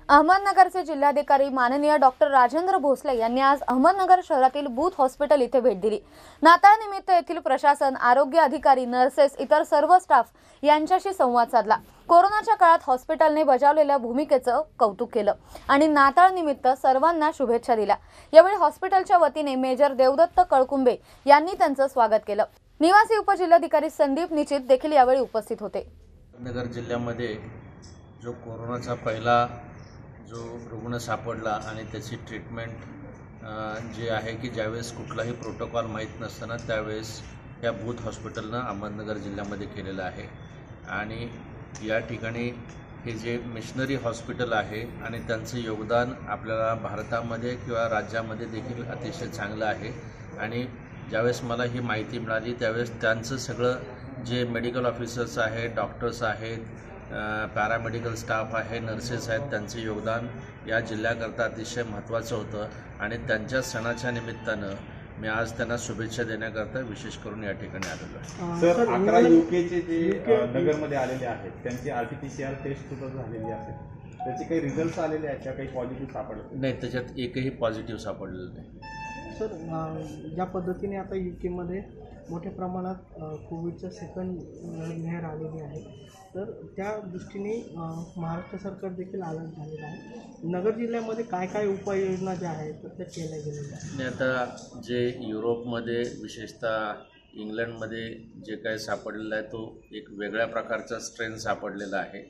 अहमदनगरचे जिल्हाधिकारी माननीय डॉक्टर राजेंद्र भोसले यांनी आज अहमदनगर शहरातील बूथ हॉस्पिटल इथे भेट दिली। नाताळनिमित्त येथील प्रशासन, आरोग्य अधिकारी, नर्सेस, इतर सर्व स्टाफ यांच्याशी संवाद साधला। कोरोनाच्या काळात हॉस्पिटलने बजावलेल्या भूमिकेचं कौतुक केलं आणि नाताळनिमित्त सर्वांना शुभेच्छा दिल्या। यावेळी हॉस्पिटलच्या वतीने मेजर देवदत्त कळकुंबे यांनी त्यांचं स्वागत केलं। निवासी उपजिल्हाधिकारी संदीप निचित देखील यावेळी उपस्थित होते। अहमदनगर जिल्ह्यामध्ये जो कोरोनाचा पहिला जो रुग्ण सापडला आणि त्याची ट्रीटमेंट जे आहे की ज्यावेळेस कुठलाही प्रोटोकॉल माहीत नसताना त्यावेळेस या बूथ हॉस्पिटलनं अहमदनगर जिल्ह्यामध्ये केलेलं आहे। आणि या ठिकाणी हे जे मिशनरी हॉस्पिटल आहे आणि त्यांचं योगदान आपल्याला भारतामध्ये किंवा राज्यामध्ये देखील अतिशय चांगलं आहे। आणि ज्यावेळेस मला ही माहिती मिळाली त्यावेळेस त्यांचं सगळं जे मेडिकल ऑफिसर्स आहेत, डॉक्टर्स आहेत, पॅरामेडिकल स्टाफ आहे, नर्सेस आहेत, त्यांचे योगदान या जिल्ह्याकरता अतिशय महत्त्वाचं होतं। आणि त्यांच्या सणाच्या निमित्तानं मी आज त्यांना शुभेच्छा देण्याकरता विशेष करून या ठिकाणी आलेलो आहे। सर, 11 यूकेचे जे नगरमध्ये आलेले आहेत त्यांची RT-PCR टेस्ट सुद्धा झालेली आहे, त्याचे काही रिझल्ट्स आलेले आहेत का? काही पॉझिटिव्ह सापडले? नाही, त्याच्यात एकही पॉझिटिव्ह सापडलेलं नाही। सर, ज्या पद्धतीने आता यूकेमध्ये मोठ्या प्रमाणात कोविडचं सेकंड लहर आलेली आहे, तर त्या दृष्टीने महाराष्ट्र सरकार देखील अलर्ट झालेलं आहे। नगर जिल्ह्यामध्ये काय काय उपाययोजना ज्या आहेत तर त्या केल्या गेलेल्या आहेत। आता जे युरोपमध्ये विशेषतः इंग्लंडमध्ये जे काय सापडलेलं आहे तो एक वेगळ्या प्रकारचा स्ट्रेन सापडलेला आहे।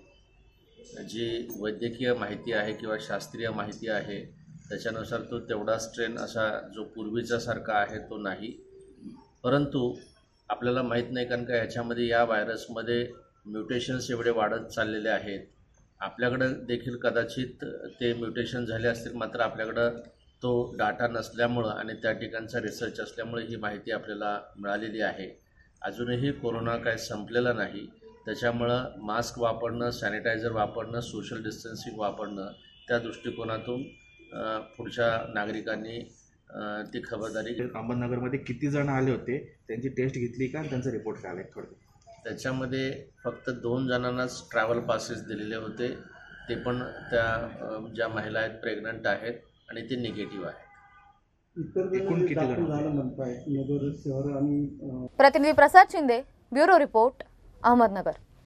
जी वैद्यकीय माहिती आहे किंवा शास्त्रीय माहिती आहे त्याच्यानुसार तो तेवढा स्ट्रेन असा जो पूर्वीचा सारखा आहे तो नाही। परंतु आपल्याला माहीत नाही कारण का ह्याच्यामध्ये या व्हायरसमध्ये म्युटेशन्स एवढे वाढत चाललेले आहेत। आपल्याकडं देखील कदाचित ते म्युटेशन झाले असतील, मात्र आपल्याकडं तो डाटा नसल्यामुळं आणि त्या ठिकाणचा रिसर्च असल्यामुळे ही माहिती आपल्याला मिळालेली आहे। अजूनही कोरोना काय संपलेला नाही, त्याच्यामुळं मास्क वापरणं, सॅनिटायझर वापरणं, सोशल डिस्टन्सिंग वापरणं त्या दृष्टिकोनातून पुढच्या नागरिकांनी ती खबरदारी घेतली। अहमदनगरमध्ये किती जण आले होते, त्यांची टेस्ट घेतली का आणि त्यांचा रिपोर्ट काय आला थोडं? त्याच्यामध्ये फक्त 2 जणांनाच ट्रॅव्हल पासेस दिलेले होते, ते पण त्या ज्या महिला आहेत प्रेग्नंट आहेत आणि ते निगेटिव्ह आहेत। एकूण किती जण प्रतिनिधी प्रसाद शिंदे, ब्युरो रिपोर्ट, अहमदनगर।